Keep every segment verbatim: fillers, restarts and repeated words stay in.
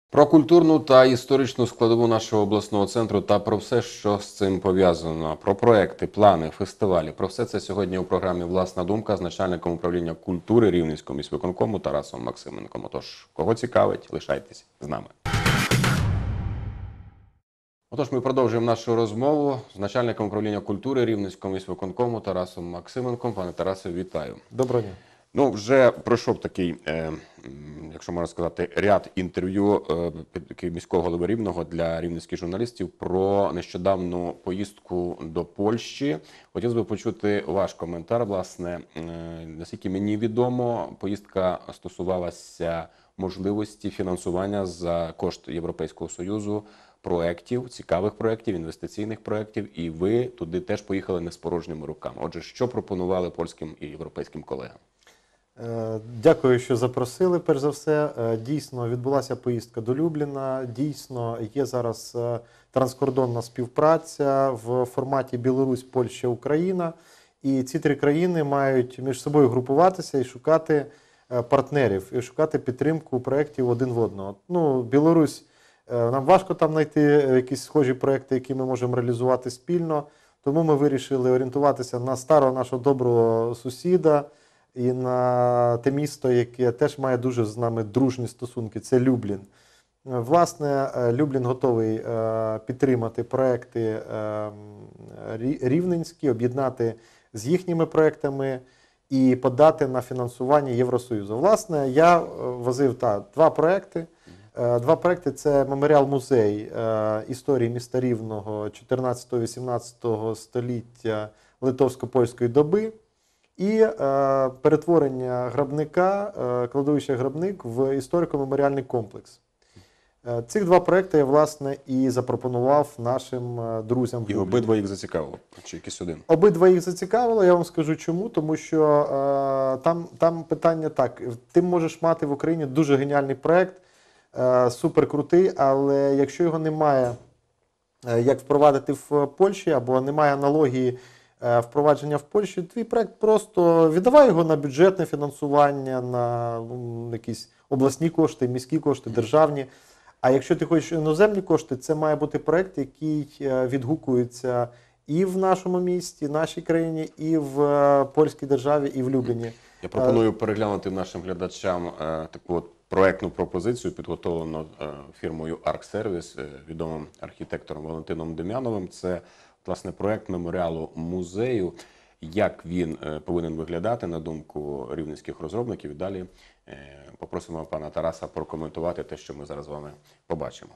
Про культурну та історичну складову нашого обласного центру та про все, що з цим пов'язано. Про проекти, плани, фестивалі. Про все це сьогодні у програмі «Власна думка» з начальником управління культури Рівненського міськвиконкому Тарасом Максименком. Отож, кого цікавить, лишайтесь з нами. Отож, ми продовжуємо нашу розмову з начальником управління культури Рівненського міськвиконкому Тарасом Максименком. Пане Тарасе, вітаю. Доброго дня. Ну, вже пройшов такий, е, якщо можна сказати, ряд інтерв'ю е, міського голови Рівного для рівненських журналістів про нещодавну поїздку до Польщі. Хотілося б почути ваш коментар, власне. Е, наскільки мені відомо, поїздка стосувалася можливості фінансування за кошт Європейського Союзу проєктів, цікавих проєктів, інвестиційних проєктів, і ви туди теж поїхали не з порожніми руками. Отже, що пропонували польським і європейським колегам? Дякую, що запросили, перш за все. Дійсно, відбулася поїздка до Любліна. Дійсно, є зараз транскордонна співпраця в форматі Білорусь, Польща, Україна. І ці три країни мають між собою групуватися і шукати партнерів, і шукати підтримку проєктів один в одного. Ну, Білорусь, нам важко там знайти якісь схожі проєкти, які ми можемо реалізувати спільно. Тому ми вирішили орієнтуватися на старого нашого доброго сусіда, і на те місто, яке теж має дуже з нами дружні стосунки, це Люблін. Власне, Люблін готовий підтримати проекти рівненські, об'єднати з їхніми проектами і подати на фінансування Євросоюзу. Власне, я возив та, два проекти. Два проекти – це меморіал-музей історії міста Рівного чотирнадцятого-вісімнадцятого століття литовсько-польської доби, і е, перетворення грабника, е, кладовища Грабник в історико-меморіальний комплекс. Е, цих два проекти я, власне, і запропонував нашим е, друзям. І обидва їх зацікавило? Чи якийсь один? Обидва їх зацікавило, я вам скажу чому. Тому що е, там, там питання так, ти можеш мати в Україні дуже геніальний проект, е, суперкрутий, але якщо його немає, е, як впровадити в Польщі, або немає аналогії впровадження в Польщі, твій проект просто віддавай його на бюджетне фінансування, на ну, якісь обласні кошти, міські кошти, державні. А якщо ти хочеш іноземні кошти, це має бути проект, який відгукується і в нашому місті, нашій країні, і в польській державі, і в Любліні. Я пропоную переглянути нашим глядачам таку от проектну пропозицію, підготовлену фірмою «Арксервіс», відомим архітектором Валентином Дем'яновим. Це власне, проект меморіалу музею, як він е, повинен виглядати, на думку рівненських розробників. І далі е, попросимо пана Тараса прокоментувати те, що ми зараз з вами побачимо.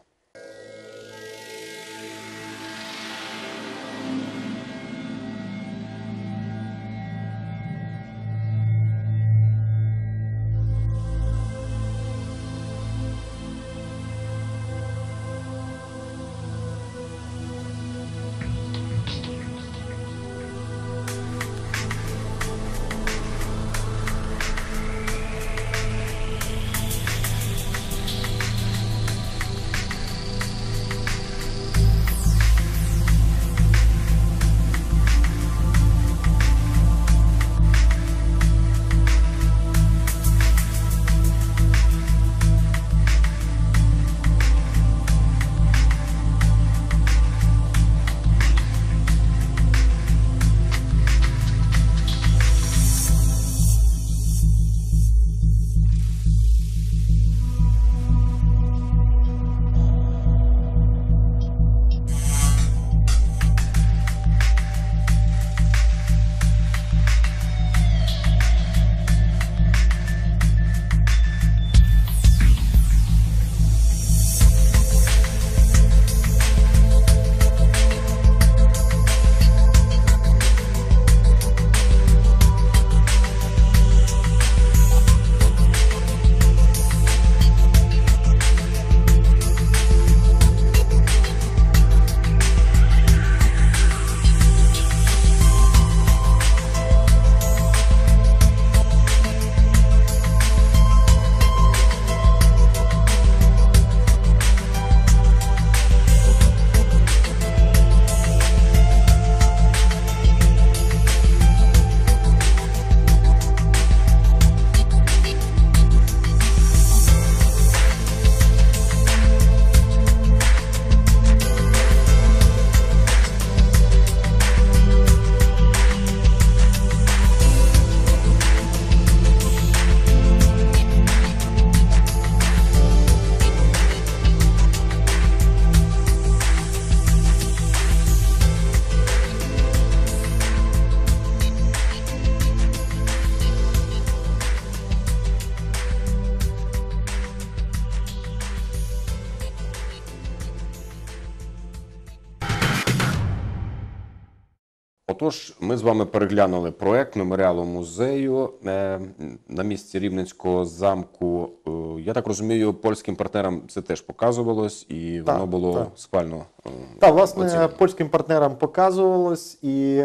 Отож, ми з вами переглянули проект меморіалу музею е, на місці Рівненського замку. Е, Я так розумію, польським партнерам це теж показувалось, і воно Так, було так. схвально е, Так, власне, оцінено. польським партнерам показувалось, і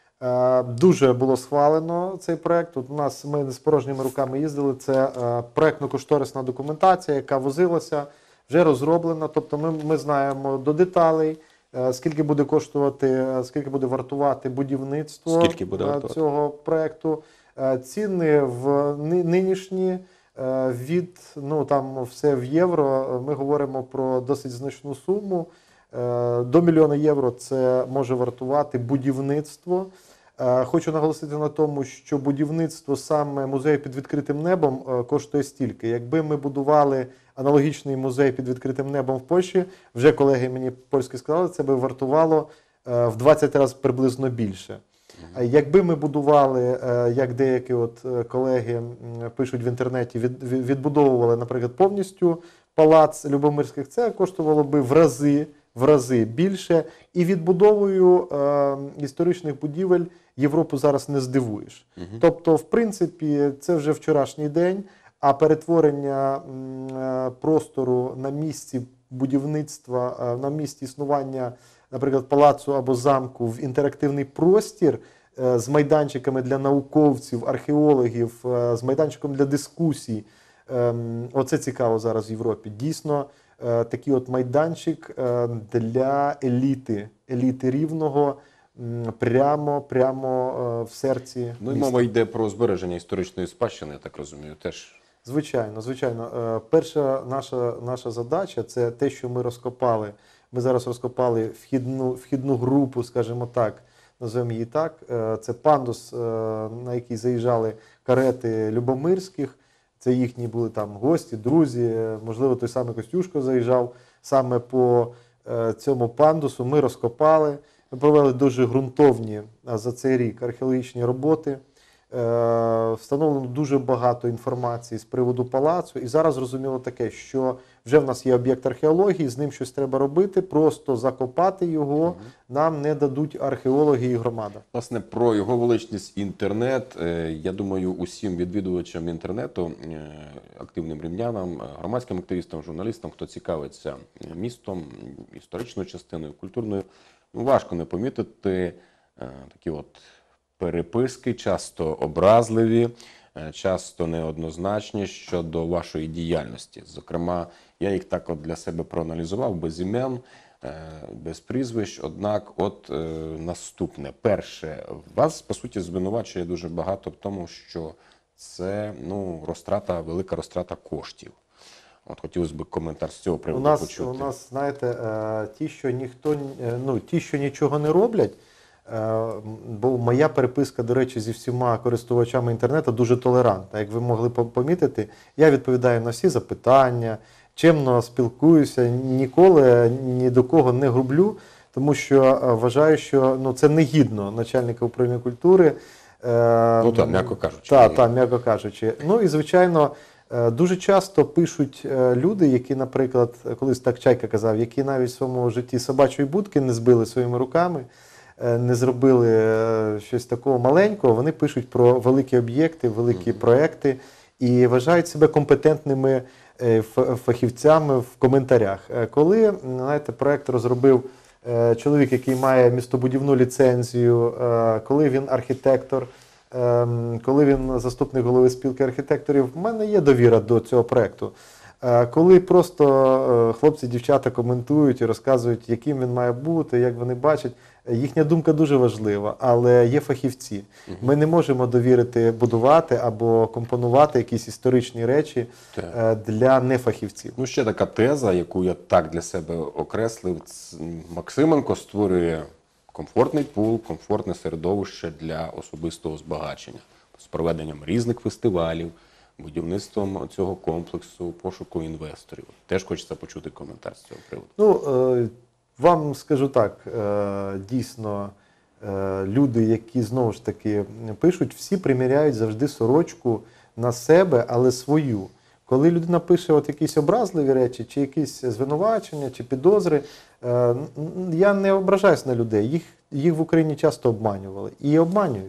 е, дуже було схвалено цей проект. От у нас ми не з порожніми руками їздили. Це е, проектно-кошторисна документація, яка возилася, вже розроблена. Тобто ми, ми знаємо до деталей, е, скільки буде коштувати, е, скільки буде вартувати будівництво Скільки буде е, вартувати? цього проекту. Е, ціни в ни- нинішні. Е, Від, ну там все в євро, ми говоримо про досить значну суму. Е, До мільйона євро це може вартувати будівництво. Е, Хочу наголосити на тому, що будівництво саме музею під відкритим небом е, коштує стільки. Якби ми будували аналогічний музей під відкритим небом в Польщі, вже колеги мені польські сказали, це би вартувало е, в двадцять разів приблизно більше. А Якби ми будували, е, як деякі от е, колеги м, пишуть в інтернеті, від, від- відбудовували, наприклад, повністю палац Любомирських, це коштувало би в рази, в рази більше. І відбудовою е, історичних будівель Європу зараз не здивуєш. Тобто, в принципі, це вже вчорашній день, а перетворення м, е, простору на місці будівництва, е, на місці існування, наприклад, палацу або замку в інтерактивний простір е, з майданчиками для науковців, археологів, е, з майданчиком для дискусій. Ем, Оце цікаво зараз в Європі. Дійсно, е, такий от майданчик е, для еліти, еліти Рівного, м, прямо, прямо е, в серці Ну і міста. мова йде про збереження історичної спадщини, я так розумію, теж. Звичайно, звичайно. Е, Перша наша, наша задача – це те, що ми розкопали. Ми зараз розкопали вхідну, вхідну групу, скажімо так, називаємо її так. Е, Це пандус, е, на який заїжджали карети Любомирських. Це їхні були там гості, друзі. е, Можливо, той самий Костюшко заїжджав саме по е, цьому пандусу. Ми розкопали. Ми провели дуже ґрунтовні а, за цей рік археологічні роботи. Е, Встановлено дуже багато інформації з приводу палацу. І зараз зрозуміло таке, що вже в нас є об'єкт археології, з ним щось треба робити, просто закопати його нам не дадуть археологи і громада. Власне, про його величність інтернет, е, я думаю, усім відвідувачам інтернету, е, активним рівнянам, е, громадським активістам, журналістам, хто цікавиться містом, історичною частиною, культурною, ну, важко не помітити е, такі от переписки, часто образливі, е, часто неоднозначні щодо вашої діяльності. Зокрема, я їх так от для себе проаналізував, без імен, е, без прізвищ. Однак, от е, наступне. Перше, вас, по суті, звинувачує дуже багато в тому, що це, ну, розтрата, велика розтрата коштів. От хотілося б коментар з цього У приводу нас, почути. у нас, знаєте, е, ті, що ніхто, е, ну, ті, що нічого не роблять, е, бо моя переписка, до речі, зі всіма користувачами інтернету дуже толерантна. Як ви могли по- помітити, я відповідаю на всі запитання, чемно спілкуюся, ніколи ні до кого не грублю, тому що е, вважаю, що ну, це негідно начальника управління культури. Е, Ну так, м'яко кажучи. Так, так, м'яко кажучи. Ну і, звичайно, е, дуже часто пишуть е, люди, які, наприклад, колись так Чайка казав, які навіть в своєму житті собачої будки не збили своїми руками, е, не зробили е, щось такого маленького, вони пишуть про великі об'єкти, великі проекти і вважають себе компетентними е, ф- фахівцями в коментарях. Е, Коли, знаєте, проект розробив е, чоловік, який має містобудівну ліцензію, е, коли він архітектор, Ем, коли він заступник голови спілки архітекторів, в мене є довіра до цього проекту. Е, Коли просто е, хлопці, дівчата коментують і розказують, яким він має бути, як вони бачать, їхня думка дуже важлива, але є фахівці. Ми не можемо довірити будувати або компонувати якісь історичні речі Так. е, для нефахівців. Ну, ще така теза, яку я так для себе окреслив. Ц- Максименко створює комфортний пул, комфортне середовище для особистого збагачення з проведенням різних фестивалів, будівництвом цього комплексу, пошуку інвесторів. Теж хочеться почути коментар з цього приводу. Ну, е, вам скажу так, е, дійсно, е, люди, які знову ж таки пишуть, всі приміряють завжди сорочку на себе, але свою. Коли людина пише от якісь образливі речі, чи якісь звинувачення, чи підозри, е, н- я не ображаюсь на людей. Їх, їх в Україні часто обманювали і обманюють.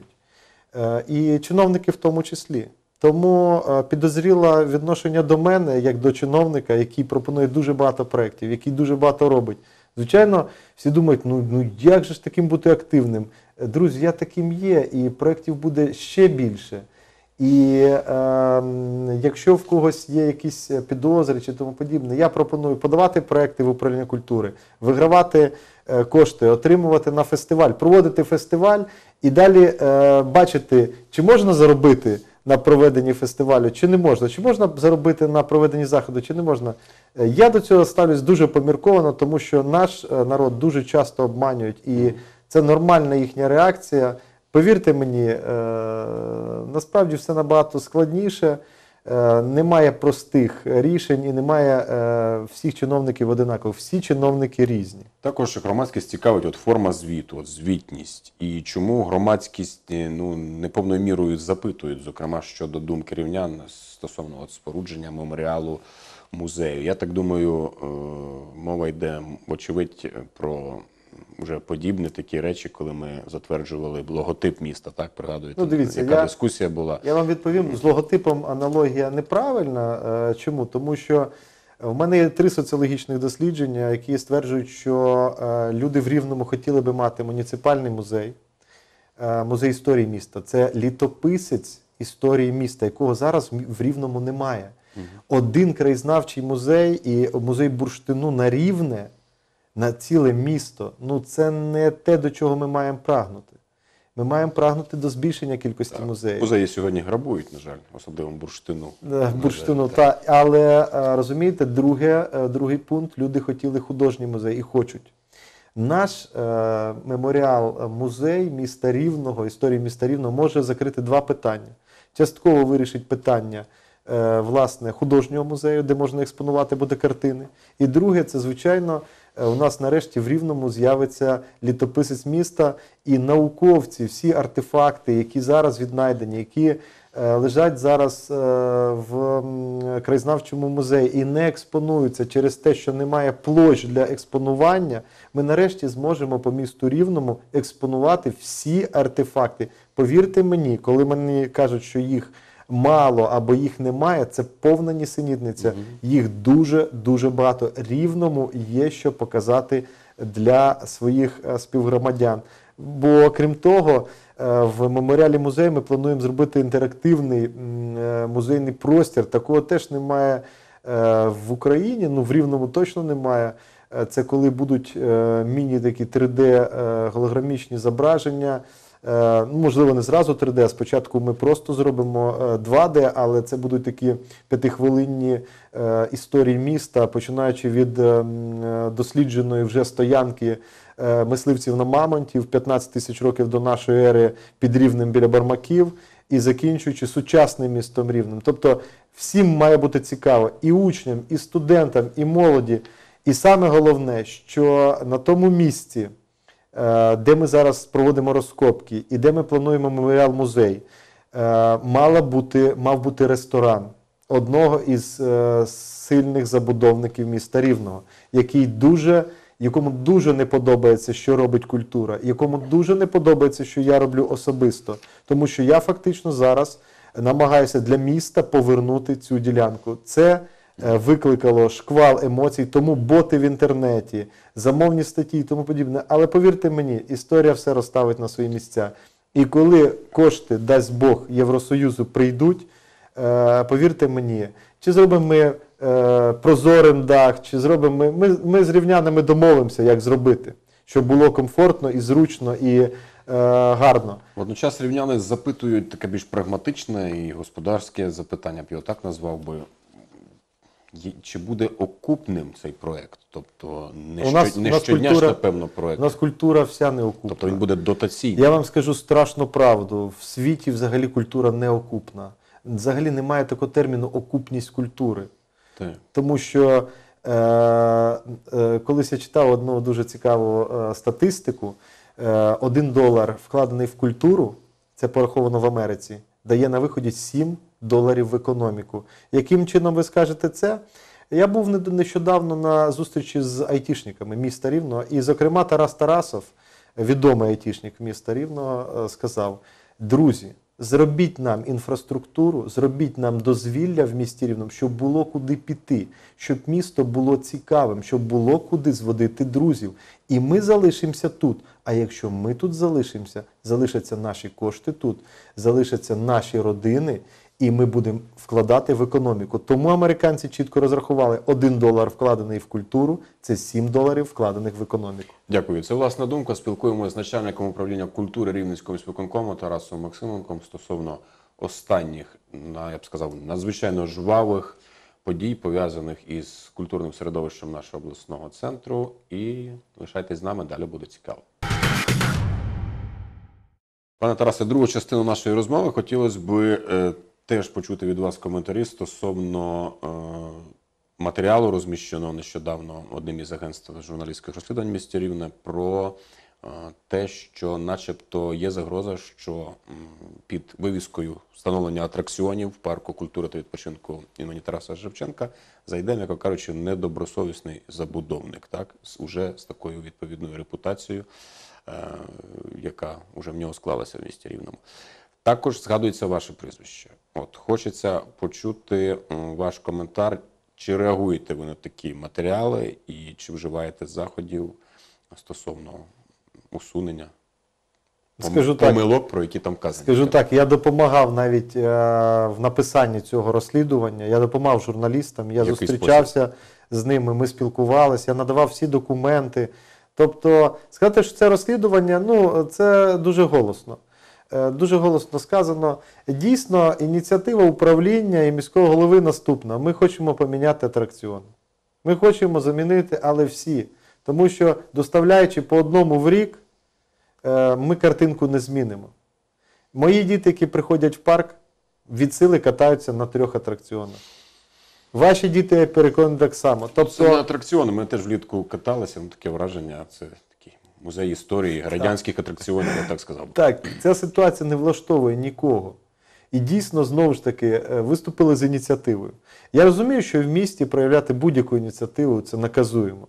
Е, І чиновники в тому числі. Тому е, підозріле відношення до мене, як до чиновника, який пропонує дуже багато проєктів, який дуже багато робить. Звичайно, всі думають, ну, ну як же ж таким бути активним? Е, Друзі, я таким є, і проєктів буде ще більше. І е, якщо в когось є якісь підозри чи тому подібне, я пропоную подавати проекти в управління культури, вигравати е, кошти, отримувати на фестиваль, проводити фестиваль і далі е, бачити, чи можна заробити на проведенні фестивалю, чи не можна, чи можна заробити на проведенні заходу, чи не можна. Е, Я до цього ставлюсь дуже помірковано, тому що наш е, народ дуже часто обманюють, і це нормальна їхня реакція. Повірте мені, е, насправді все набагато складніше, е, немає простих рішень і немає е, всіх чиновників одинакових. Всі чиновники різні. Також громадськість цікавить от форма звіту, от звітність. І чому громадськість е, ну, неповною мірою запитують, зокрема, щодо думки рівнян стосовно от спорудження меморіалу музею. Я так думаю, е, мова йде, вочевидь, про вже подібні такі речі, коли ми затверджували логотип міста, так, пригадуєте, Ну, дивіться, яка я- дискусія була. Я вам відповім, з логотипом аналогія неправильна. Е, Чому? Тому що в мене є три соціологічних дослідження, які стверджують, що е, люди в Рівному хотіли би мати муніципальний музей, е, музей історії міста. Це літописець історії міста, якого зараз в Рівному немає. Один краєзнавчий музей і музей бурштину на Рівне, на ціле місто, ну це не те, до чого ми маємо прагнути. Ми маємо прагнути до збільшення кількості музеїв. Музеї сьогодні грабують, на жаль, особливо бурштину. Е, Бурштину, та, але е, розумієте, друге, е, другий пункт, люди хотіли художній музей і хочуть. Наш е, меморіал, е, музей міста Рівного, історії міста Рівного може закрити два питання. Частково вирішить питання е, власне художнього музею, де можна експонувати буде картини. І друге, це звичайно, е, у нас нарешті в Рівному з'явиться літописець міста і науковці, всі артефакти, які зараз віднайдені, які е, лежать зараз е, в м, краєзнавчому музеї і не експонуються через те, що немає площ для експонування, ми нарешті зможемо по місту Рівному експонувати всі артефакти. Повірте мені, коли мені кажуть, що їх мало або їх немає, це повна нісенітниця. Їх дуже-дуже багато. Рівному є що показати для своїх е, співгромадян. Бо, крім того, е, в меморіалі музею ми плануємо зробити інтерактивний м, е, музейний простір. Такого теж немає е, в Україні, ну в Рівному точно немає. Е, Це коли будуть е, міні такі три де е, голограмічні зображення. Е, ну, можливо, не зразу три де, а спочатку ми просто зробимо е, два де, але це будуть такі п'ятихвилинні е, історії міста, починаючи від е, м, е, дослідженої вже стоянки е, мисливців на мамонтів п'ятнадцять тисяч років до нашої ери під Рівнем біля Бармаків і закінчуючи сучасним містом Рівнем. Тобто всім має бути цікаво і учням, і студентам, і молоді. І саме головне, що на тому місці, е, де ми зараз проводимо розкопки і де ми плануємо меморіал-музей, е, мала бути, мав бути ресторан одного із е, сильних забудовників міста Рівного, який дуже, якому дуже не подобається, що робить культура, якому дуже не подобається, що я роблю особисто. Тому що я фактично зараз намагаюся для міста повернути цю ділянку. Це е, викликало шквал емоцій, тому боти в інтернеті, замовні статті і тому подібне. Але повірте мені, історія все розставить на свої місця. І коли кошти, дасть Бог, Євросоюзу прийдуть, е, повірте мені, чи зробимо ми е, прозорим дах, чи зробимо ми, ми, ми з рівнянами домовимося, як зробити, щоб було комфортно і зручно і е, гарно. Водночас рівняни запитують таке більш прагматичне і господарське запитання, б його так назвав би. Є- Чи буде окупним цей проект? Тобто не, У нас- що, у не нас щодня культура- ж, напевно, проект. У нас культура вся неокупна. Тобто він буде дотаційний. Я вам скажу страшну правду. В світі взагалі культура неокупна. Взагалі немає такого терміну окупність культури. Так. Тому що е, е, колись я читав одну дуже цікаву е, статистику. Е, один долар, вкладений в культуру, це пораховано в Америці, дає на виході сім доларів в економіку. Яким чином ви скажете це? Я був нещодавно на зустрічі з айтішниками міста Рівного, і, зокрема, Тарас Тарасов, відомий айтішник міста Рівного, сказав: друзі, зробіть нам інфраструктуру, зробіть нам дозвілля в місті Рівному, щоб було куди піти, щоб місто було цікавим, щоб було куди зводити друзів. І ми залишимося тут. А якщо ми тут залишимося, залишаться наші кошти тут, залишаться наші родини, і ми будемо вкладати в економіку. Тому американці чітко розрахували: один долар вкладений в культуру – це сім доларів вкладених в економіку. Дякую. Це власна думка. Спілкуємося з начальником управління культури Рівненського міськвиконкому Тарасом Максименком стосовно останніх, я б сказав, надзвичайно жвавих подій, пов'язаних із культурним середовищем нашого обласного центру. І лишайтесь з нами, далі буде цікаво. Пане Тарасе, другу частину нашої розмови хотілося б е, теж почути від вас коментарі стосовно е, матеріалу, розміщеного нещодавно одним із агентств журналістських розслідувань міста Рівне, про е, те, що начебто є загроза, що м, під вивіскою встановлення атракціонів в парку культури та відпочинку імені Тараса Шевченка зайде, м'яко кажучи, недобросовісний забудовник, так, з, уже з такою відповідною репутацією, е, яка вже в нього склалася в місті Рівному. Також згадується ваше прізвище. От, хочеться почути м, ваш коментар. Чи реагуєте ви на такі матеріали і чи вживаєте заходів стосовно усунення Скажу помилок, так, про які там вказані? Скажу так, я допомагав навіть е, в написанні цього розслідування, я допомагав журналістам, я Який зустрічався спосіб? з ними, ми спілкувалися, я надавав всі документи. Тобто, сказати, що це розслідування, ну, це дуже голосно. Дуже голосно сказано. Дійсно, ініціатива управління і міського голови наступна. Ми хочемо поміняти атракціони. Ми хочемо замінити, але всі. Тому що, доставляючи по одному в рік, ми картинку не змінимо. Мої діти, які приходять в парк, від сили катаються на трьох атракціонах. Ваші діти, я переконаний, так само. Тобто... Це не атракціони, ми теж влітку каталися, ну, таке враження, це такий музей історії радянських атракціонів, я так сказав. Так, ця ситуація не влаштовує нікого. І дійсно, знову ж таки, виступили з ініціативою. Я розумію, що в місті проявляти будь-яку ініціативу – це наказуємо.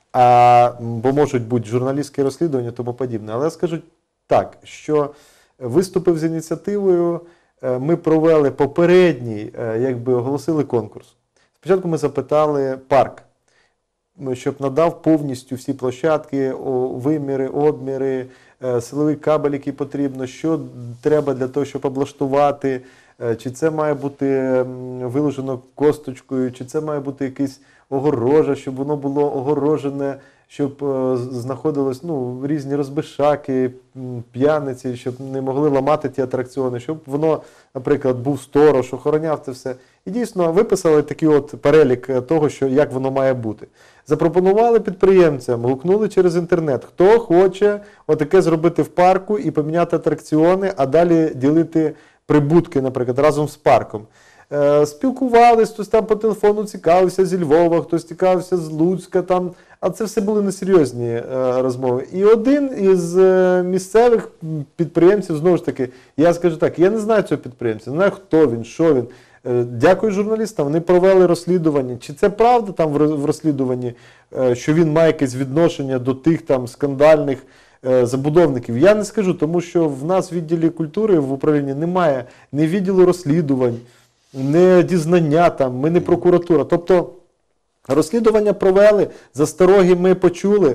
А, бо можуть бути журналістські розслідування і тому подібне. Але я скажу так, що виступив з ініціативою, ми провели попередній, якби оголосили конкурс. Спочатку ми запитали парк, щоб надав повністю всі площадки, виміри, обміри, силовий кабель, який потрібно, що треба для того, щоб облаштувати, чи це має бути виложено косточкою, чи це має бути якийсь огорожа, щоб воно було огорожене, щоб знаходились, ну, різні розбишаки, п'яниці, щоб не могли ламати ті атракціони, щоб воно, наприклад, був сторож, охороняв це все. І дійсно виписали такий от перелік того, що, як воно має бути. Запропонували підприємцям, гукнули через інтернет, хто хоче отаке зробити в парку і поміняти атракціони, а далі ділити прибутки, наприклад, разом з парком. Е, спілкувались, хтось там по телефону цікавився зі Львова, хтось цікавився з Луцька, там, а це все були несерйозні е, розмови. І один із е, місцевих підприємців, знову ж таки, я скажу так, я не знаю цього підприємця, не знаю, хто він, що він. Е, дякую журналістам, вони провели розслідування. Чи це правда там в, в розслідуванні, е, що він має якесь відношення до тих там скандальних е, забудовників? Я не скажу, тому що в нас в відділі культури в управлінні немає ні відділу розслідувань, не дізнання там, ми не прокуратура. Тобто розслідування провели, застороги ми почули,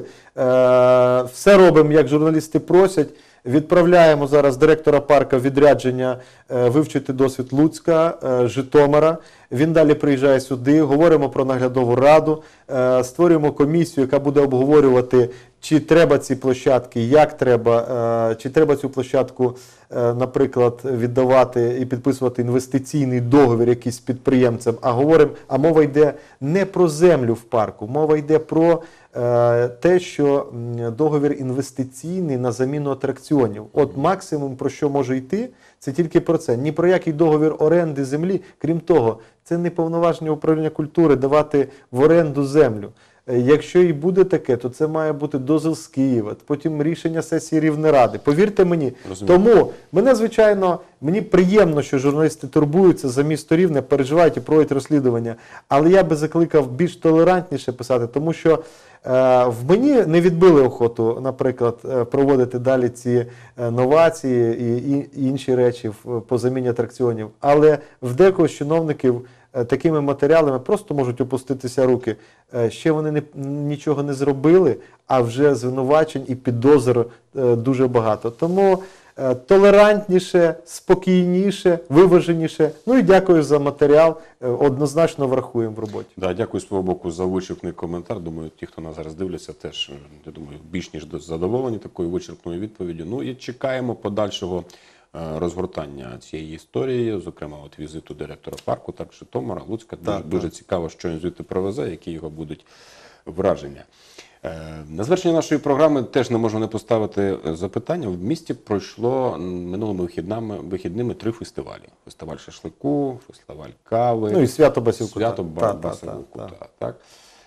е, все робимо, як журналісти просять. Відправляємо зараз директора парка в відрядження е, вивчити досвід Луцька, е, Житомира. Він далі приїжджає сюди, говоримо про наглядову раду, е, створюємо комісію, яка буде обговорювати, чи треба ці площадки, як треба, е, чи треба цю площадку, е, наприклад, віддавати і підписувати інвестиційний договір якийсь з підприємцем, а говоримо, а мова йде не про землю в парку, мова йде про е, те, що договір інвестиційний на заміну атракціонів. От максимум, про що може йти, це тільки про це. Ні про який договір оренди землі. Крім того, це не повноваження управління культури давати в оренду землю. Е, Якщо і буде таке, то це має бути дозвіл з Києва, потім рішення сесії Рівнеради. Повірте мені. Розумію. Тому мене, звичайно, мені приємно, що журналісти турбуються за місто Рівне, переживають і проводять розслідування. Але я би закликав більш толерантніше писати, тому що е, в мені не відбили охоту, наприклад, е, проводити далі ці е, новації і, і, і інші речі в, по заміні атракціонів. Але в декого з чиновників е, такими матеріалами просто можуть опуститися руки. Е, ще вони не, нічого не зробили, а вже звинувачень і підозр е, дуже багато. Тому е, толерантніше, спокійніше, виваженіше. Ну і дякую за матеріал. Е, однозначно врахуємо в роботі. Да, дякую з свого боку за вичерпний коментар. Думаю, ті, хто нас зараз дивляться, теж, я думаю, більш ніж задоволені такою вичерпною відповіддю. Ну і чекаємо подальшого е, розгортання цієї історії, зокрема от візиту директора парку, так Житомира, Луцька. Дуже, Так, дуже так. цікаво, що він звідти привезе, які його будуть враження. Е, На завершення нашої програми теж не можу не поставити запитання. В місті пройшло минулими вихідними, вихідними три фестивалі. Фестиваль шашлику, фестиваль кави. Ну і свято Басівкута. Свято Та, та, Басівкута, та, та. так.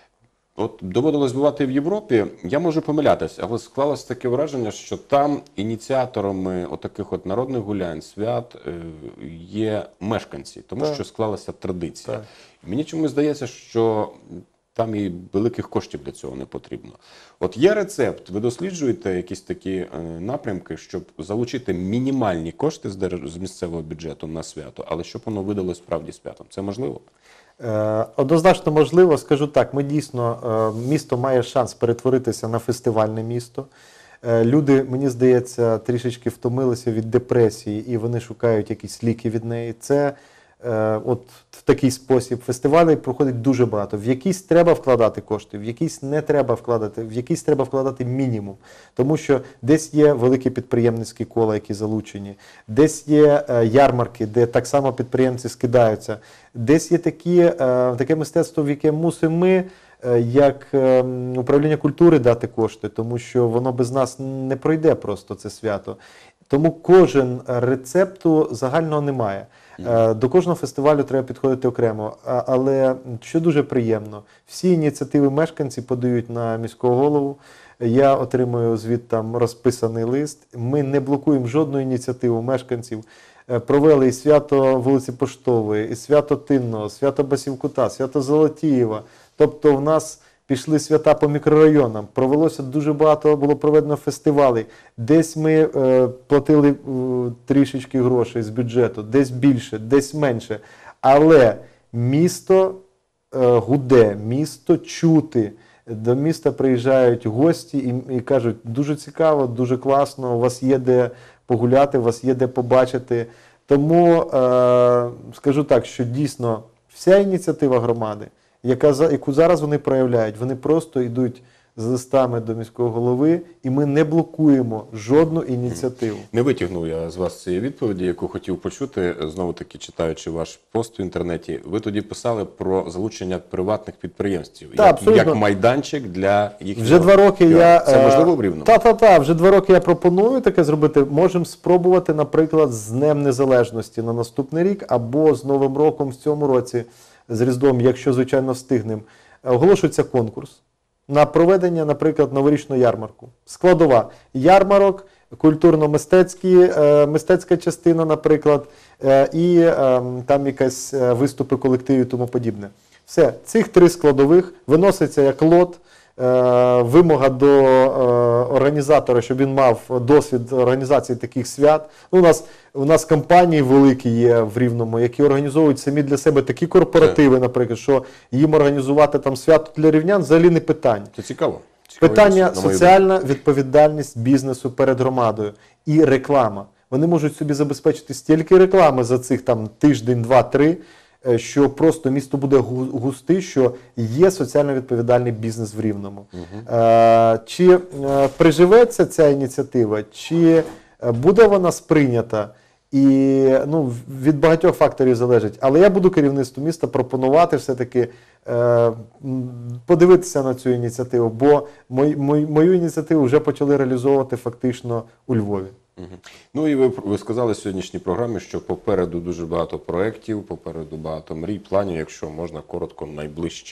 От доводилось бувати в Європі. Я можу помилятися, але склалось таке враження, що там ініціаторами отаких от народних гулянь, свят е, є мешканці, тому Так. що склалася традиція. Так. Мені чомусь здається, що там і великих коштів для цього не потрібно. От є рецепт, ви досліджуєте якісь такі е, напрямки, щоб залучити мінімальні кошти з, держ- з місцевого бюджету на свято, але щоб воно видалось справді святом. Це можливо? Е, Однозначно можливо, скажу так, ми дійсно, е, місто має шанс перетворитися на фестивальне місто. Е, Люди, мені здається, трішечки втомилися від депресії і вони шукають якісь ліки від неї. Це е, от в такий спосіб. Фестивалей проходить дуже багато. В якісь треба вкладати кошти, в якісь не треба вкладати, в якісь треба вкладати мінімум. Тому що десь є великі підприємницькі кола, які залучені, десь є е, ярмарки, де так само підприємці скидаються, десь є такі, е, таке мистецтво, в яке мусимо ми, е, як е, управління культури, дати кошти, тому що воно без нас не пройде просто це свято. Тому кожен рецепту загального немає. Е, До кожного фестивалю треба підходити окремо. А- Але що дуже приємно, всі ініціативи мешканці подають на міського голову. Я отримую звідти там розписаний лист. Ми не блокуємо жодну ініціативу мешканців. Е, Провели і свято вулиці Поштової, і свято Тинного, свято Басівкута, свято Золотієва. Тобто в нас пішли свята по мікрорайонам, провелося дуже багато, було проведено фестивалей. Десь ми е, платили е, трішечки грошей з бюджету, десь більше, десь менше. Але місто е, гуде, місто чути. До міста приїжджають гості і, і кажуть, дуже цікаво, дуже класно, у вас є де погуляти, у вас є де побачити. Тому е, скажу так, що дійсно вся ініціатива громади, яка, за- яку зараз вони проявляють, вони просто йдуть з листами до міського голови, і ми не блокуємо жодну ініціативу. Не витягнув я з вас цієї відповіді, яку хотів почути, знову-таки читаючи ваш пост в інтернеті. Ви тоді писали про залучення приватних підприємців, Та, як, абсолютно. як майданчик для їхнього Вже два роки піару. я... Це е, можливо в Рівному? Та-та-та, вже два роки я пропоную таке зробити. Можемо спробувати, наприклад, з Днем Незалежності на наступний рік, або з Новим роком в цьому році, з Різдвом, якщо, звичайно, встигнемо. Оголошується конкурс на проведення, наприклад, новорічного ярмарку. Складова. Ярмарок, культурно-мистецькі, е, мистецька частина, наприклад, е, і е, там якась е, виступи колективів і тому подібне. Все, цих три складових виноситься як лот, е, вимога до е, організатора, щоб він мав досвід організації таких свят. Ну, у нас, у нас компанії великі є в Рівному, які організовують самі для себе такі корпоративи, наприклад, що їм організувати там свято для рівнян взагалі не питання. Це цікаво. Цікавий Питання досвід, на мою соціальна відповідальність бізнесу перед громадою і реклама. Вони можуть собі забезпечити стільки реклами за цих там тиждень, два, три, е, що просто місто буде гу- густи, що є соціально відповідальний бізнес в Рівному. Е, Чи е, приживеться ця ініціатива, чи е, буде вона сприйнята? І ну, від багатьох факторів залежить. Але я буду керівництву міста пропонувати все-таки е, м, подивитися на цю ініціативу, бо мой, мой, мою ініціативу вже почали реалізовувати фактично у Львові. Мгм. Ну і ви, ви сказали в сьогоднішній програмі, що попереду дуже багато проєктів, попереду багато мрій, планів, якщо можна коротко, найближчий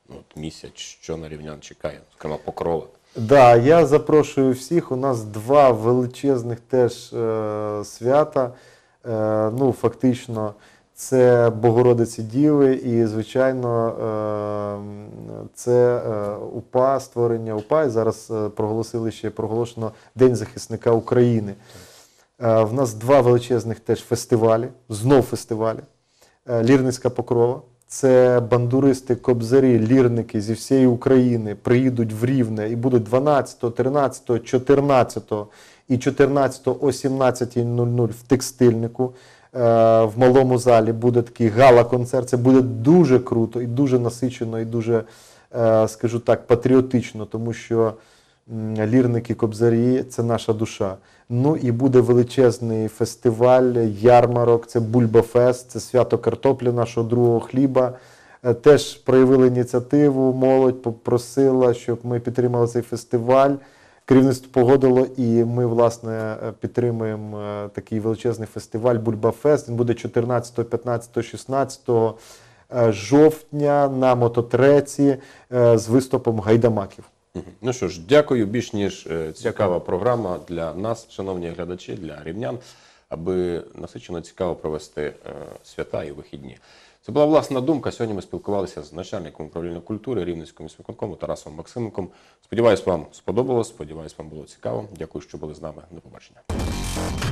от, місяць, що на рівнян чекає, зокрема Покрова. Да, я запрошую всіх. У нас два величезних теж е, свята. Е, ну, фактично, це Богородиці Діви і, звичайно, е, це е, УПА, створення УПА. І зараз е, проголосили ще проголошено День захисника України. Е, в нас два величезних теж фестивалі, знов фестивалі. Е, Лірницька Покрова. Це бандуристи, кобзарі, лірники зі всієї України приїдуть в Рівне і будуть дванадцятого, тринадцятого, чотирнадцятого і чотирнадцятого о сімнадцятій нуль нуль в Текстильнику. В малому залі буде такий гала-концерт. Це буде дуже круто і дуже насичено, і дуже, скажу так, патріотично, тому що лірники, кобзарі – це наша душа. Ну і буде величезний фестиваль, ярмарок, це Бульбафест, це свято картоплі, нашого другого хліба. Теж проявили ініціативу, молодь попросила, щоб ми підтримали цей фестиваль. Керівництво погодило, і ми, власне, підтримуємо такий величезний фестиваль Бульбафест. Він буде чотирнадцятого, п'ятнадцятого, шістнадцятого жовтня на мототреці з виступом гайдамаків. Ну що ж, дякую. Більш ніж е, цікава програма для нас, шановні глядачі, для рівнян, аби насичено цікаво провести е, свята і вихідні. Це була власна думка. Сьогодні ми спілкувалися з начальником управління культури Рівненського міськвиконкому Тарасом Максименком. Сподіваюсь, вам сподобалось, сподіваюсь, вам було цікаво. Дякую, що були з нами. До побачення.